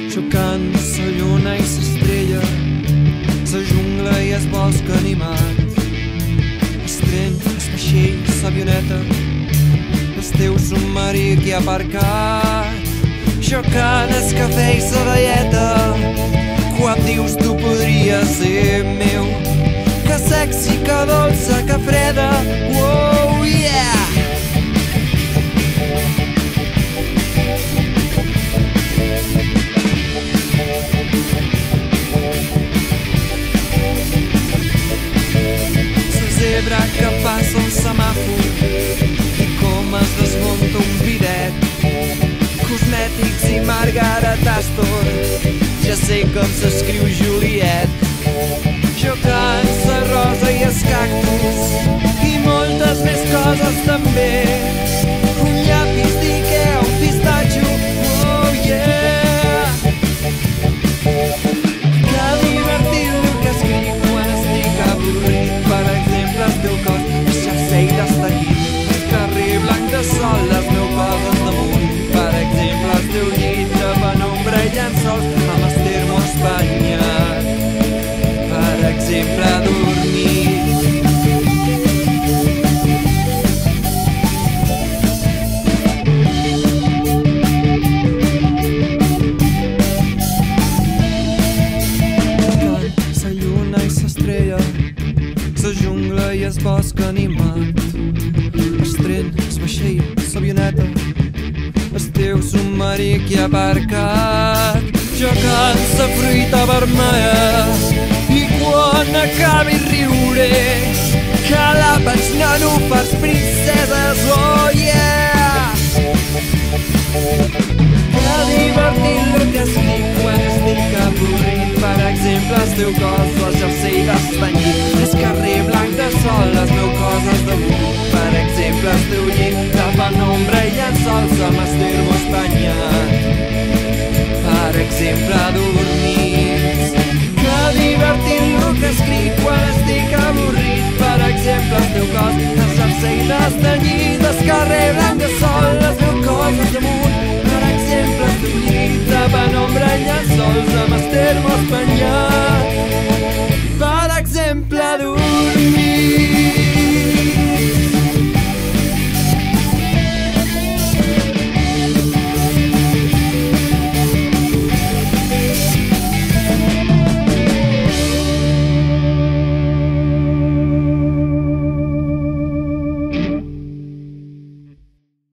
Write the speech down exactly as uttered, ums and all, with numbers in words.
xocant la lluna i l'estrella, la jungla i el bosc animat, el tren, el vaixell, l'avioneta, el teu submarí que ha aparcat, xocant el cafè i la velleta. Quan dius tu podries ser meu, que sexy, que dolça, que freda, oh yeah! Zebra que passa un semàfor i com es desmunta un bidet, cosmètics i Margaret Astor, ja sé com s'escriu Juliet, jocant la rosa i els cactus i moltes més coses també, un llapis d'Ikea, un pistatxo, oh yeah! Que divertit el que escric quan estic avorrit, per exemple el teu cos, el jersei d'estallit, el carrer blanc de sol, les meus coses damunt, per exemple el teu llit de penombra i llençols amb el termo espanyat, per exemple dormir. La lluna i l'estrella, la jungla i el bosc animat, el tren, el vaixell, l'avioneta, el teu submarí que ha aparcat, jocant la fruita vermella, i quan acabi riuré, que l'àpats nanúfars, princeses, oh yeah! Que divertit el que escric quan estic avorrit, per exemple el teu cos, el jersei d'estanyit, el carrer blanc de sol, les meus coses damunt, per exemple el teu llit de penombra i llençols amb el termo espanyat, per exemple dormir. Que divertit el que escric quan estic avorrit, per exemple el teu cos, el jersei d'estanyit, el carrer blanc de sol, les meus coses damunt, per exemple el teu llit de penombra i llençols amb el termo espanyat.